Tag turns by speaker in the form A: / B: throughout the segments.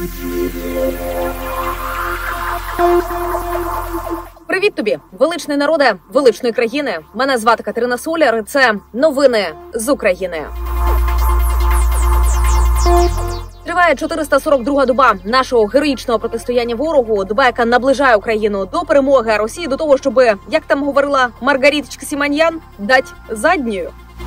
A: Привіт тобі, величний народе величної країни. Мене звати Катерина Соляр, і це новини з України. Триває 442-га доба нашого героїчного протистояння ворогу, доба, яка наближає Україну до перемоги, а Росії до того, щоб, як там говорила Маргариточка Симоньян, дать заднюю.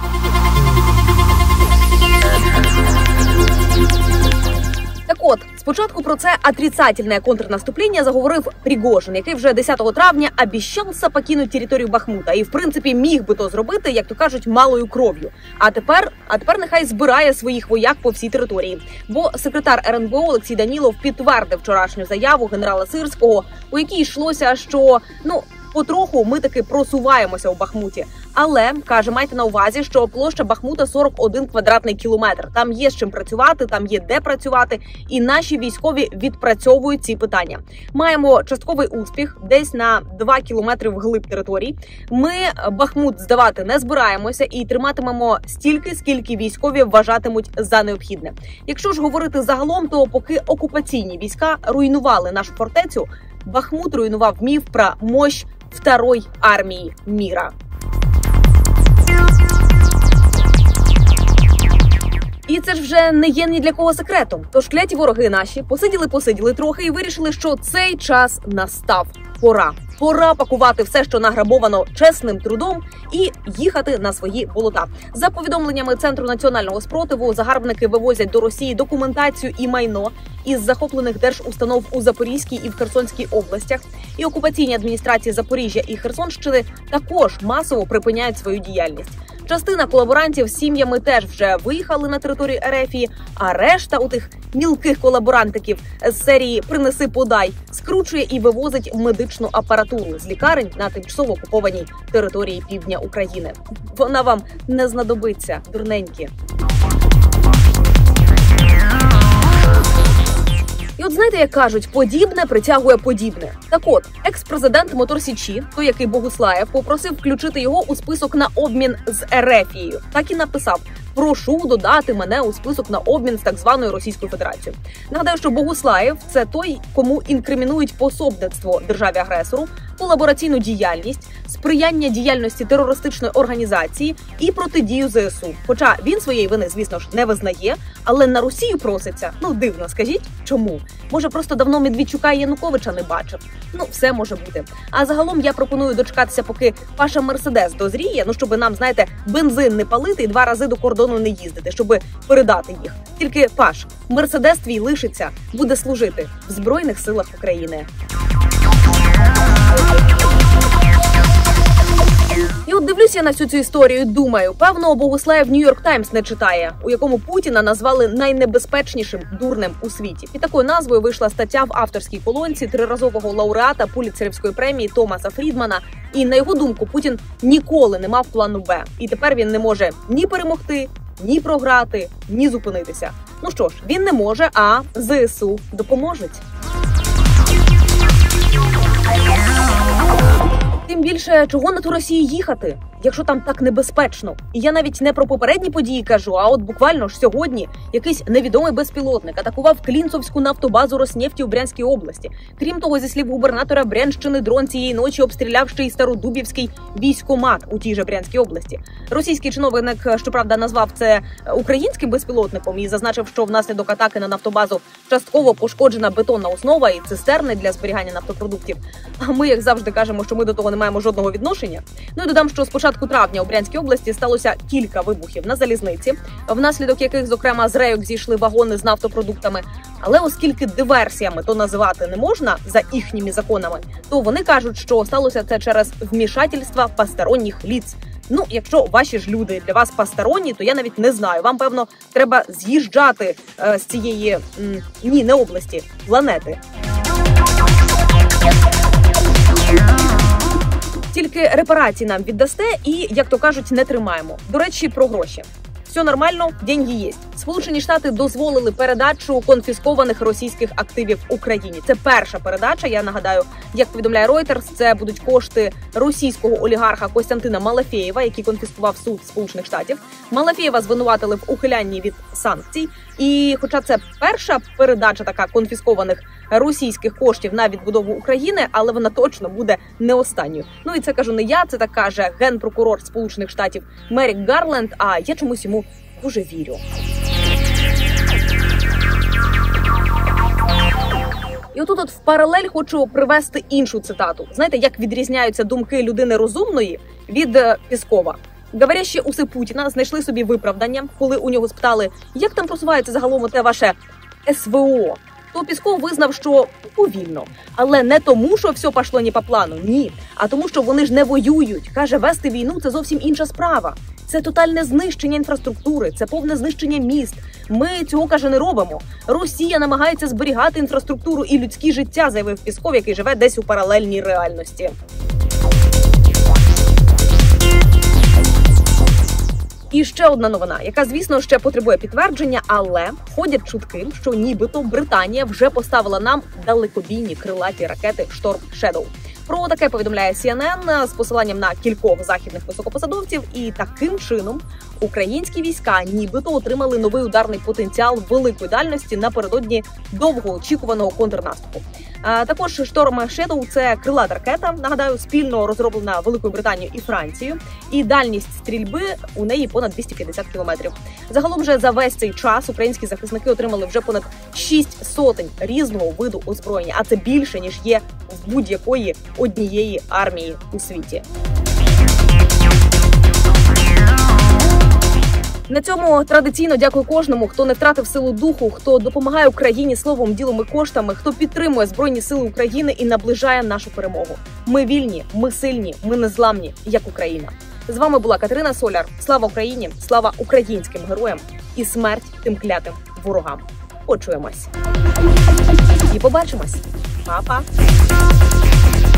A: Так от, спочатку про це отрицательне контрнаступлення заговорив Пригожин, який вже 10 травня обіцявся покинути територію Бахмута. І, в принципі, міг би то зробити, як то кажуть, малою кров'ю. А тепер нехай збирає своїх вояк по всій території. Бо секретар РНБО Олексій Данілов підтвердив вчорашню заяву генерала Сирського, у якій йшлося, що, потроху ми таки просуваємося у Бахмуті. Але, каже, майте на увазі, що площа Бахмута 41 квадратний кілометр. Там є з чим працювати, там є де працювати, і наші військові відпрацьовують ці питання. Маємо частковий успіх десь на 2 кілометри вглиб територій. Ми Бахмут здавати не збираємося і триматимемо стільки, скільки військові вважатимуть за необхідне. Якщо ж говорити загалом, то поки окупаційні війська руйнували нашу фортецю, Бахмут руйнував міф про мощь Второї армії міра. І це ж вже не є ні для кого секретом. Тож кляті вороги наші посиділи трохи і вирішили, що цей час настав. Пора пакувати все, що награбовано чесним трудом, і їхати на свої болота. За повідомленнями Центру національного спротиву, загарбники вивозять до Росії документацію і майно із захоплених держустанов у Запорізькій і в Херсонській областях. І окупаційні адміністрації Запоріжжя і Херсонщини також масово припиняють свою діяльність. Частина колаборантів з сім'ями теж вже виїхали на територію РФ, а решта у тих мілких колаборантиків з серії «Принеси, подай» скручує і вивозить медичну апаратуру з лікарень на тимчасово окупованій території півдня України. Вона вам не знадобиться, дурненькі. І от знаєте, як кажуть, подібне притягує подібне. Так от, екс-президент Моторсічі, той, який Богуслаєв, попросив включити його у список на обмін з Ерефією. Так і написав: прошу додати мене у список на обмін з так званою Російською Федерацією. Нагадаю, що Богуслаєв – це той, кому інкримінують пособництво державі-агресору, колабораційну діяльність, сприяння діяльності терористичної організації і протидію ЗСУ. Хоча він своєї вини, звісно ж, не визнає, але на Росію проситься. Дивно, скажіть, чому? Може, просто давно Медведчука і Януковича не бачив? Все може бути. А загалом я пропоную дочекатися, поки Паша Мерседес дозріє, щоб нам, знаєте, бензин не палити і 2 рази до кордону не їздити, щоб передати їх. Тільки, Паш, Мерседес твій лишиться, буде служити в Збройних силах України. І от дивлюся на всю цю історію і думаю, певно, Богуслаєв Нью-Йорк Таймс не читає, у якому Путіна назвали найнебезпечнішим дурнем у світі. Під такою назвою вийшла стаття в авторській колонці триразового лауреата Пулітцерівської премії Томаса Фрідмана. І, на його думку, Путін ніколи не мав плану Б. І тепер він не може ні перемогти, ні програти, ні зупинитися. Що ж, він не може, а ЗСУ допоможуть. Тим більше, чого на ту Росію їхати, якщо там так небезпечно? І я навіть не про попередні події кажу, а от буквально ж сьогодні якийсь невідомий безпілотник атакував Клінцовську нафтобазу Роснефті у Брянській області. Крім того, зі слів губернатора Брянщини, дрон цієї ночі обстріляв ще й Стародубівський військкомат у тій же Брянській області. Російський чиновник, щоправда, назвав це українським безпілотником і зазначив, що внаслідок атаки на нафтобазу частково пошкоджена бетонна основа і цистерни для зберігання нафтопродуктів. А ми, як завжди, кажемо, що ми до того не маємо жодного відношення. І додам, що з початку травня у Брянській області сталося кілька вибухів на залізниці, внаслідок яких, зокрема, з рейок зійшли вагони з нафтопродуктами. Але оскільки диверсіями то називати не можна за їхніми законами, то вони кажуть, що сталося це через вмішательство посторонніх лиц. Якщо ваші ж люди для вас посторонні, то я навіть не знаю. Вам, певно, треба з'їжджати з цієї, не області, планети. Тільки репарації нам віддасте і, як то кажуть, не тримаємо. До речі, про гроші. Все нормально, деньги є. Сполучені Штати дозволили передачу конфіскованих російських активів Україні. Це перша передача, я нагадаю, як повідомляє Reuters, це будуть кошти російського олігарха Костянтина Малафєєва, який конфіскував суд Сполучених Штатів. Малафєєва звинуватили в ухилянні від санкцій. І хоча це перша передача така конфіскованих російських коштів на відбудову України, але вона точно буде не останньою. Ну і це кажу не я, це так каже генпрокурор Сполучених Штатів Мерік Гарленд, а я чомусь йому дуже вірю. І отут в паралель хочу привести іншу цитату. Знаєте, як відрізняються думки людини розумної від Пєскова? Говорящі уси Путіна знайшли собі виправдання, коли у нього спитали, як там просувається загалом те ваше СВО. То Пєсков визнав, що повільно. Але не тому, що все пішло не по плану, ні. А тому, що вони ж не воюють. Каже, вести війну – це зовсім інша справа. Це тотальне знищення інфраструктури, це повне знищення міст. Ми цього, каже, не робимо. Росія намагається зберігати інфраструктуру і людське життя, заявив Пєсков, який живе десь у паралельній реальності. І ще одна новина, яка, звісно, ще потребує підтвердження, але ходять чутки, що нібито Британія вже поставила нам далекобійні крилаті ракети «Шторм Шедоу». Про таке повідомляє CNN з посиланням на кількох західних високопосадовців, і таким чином українські війська нібито отримали новий ударний потенціал великої дальності напередодні довгоочікуваного контрнаступу. Також «Шторм Шедоу» – це крилата ракета, нагадаю, спільно розроблена Великою Британією і Францією, і дальність стрільби у неї понад 250 кілометрів. Загалом же за весь цей час українські захисники отримали вже понад 6 сотень різного виду озброєння, а це більше, ніж є в будь-якої однієї армії у світі. На цьому традиційно дякую кожному, хто не втратив силу духу, хто допомагає Україні словом, ділом і коштами, хто підтримує Збройні Сили України і наближає нашу перемогу. Ми вільні, ми сильні, ми незламні, як Україна. З вами була Катерина Соляр. Слава Україні, слава українським героям і смерть тим клятим ворогам. Почуємось. І побачимось. Па-па.